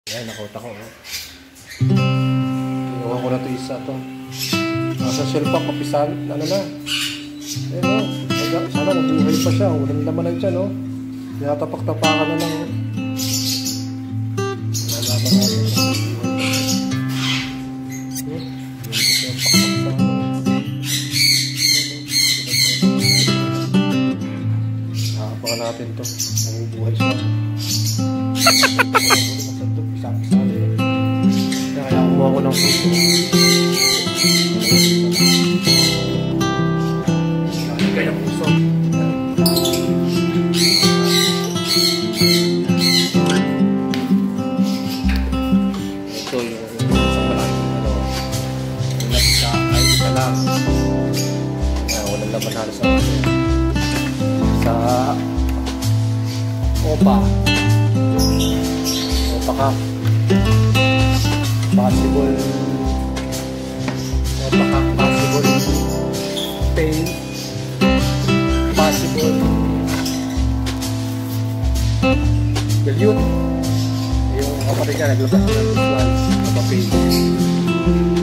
Ayan, nakota ko. Ginawa ko na ito isa to. Nasa shelf pa, kapisan. Ano na? Ayan o. Sana mabuhay pa siya. Walang laman na dyan o. Tinatapak-tapakan na lang o. Nalaman natin. Nakapakan natin to. Mabubuhay siya. Kaya kumuha ko ng puso. Kaya puso. Ito yung isang malaking ano. Isa ay isa lang. Walang laban halos sa ano. Sa Opa ka possible pain, possible dilute. Yung kapatid niya naglabas ng visual na pain.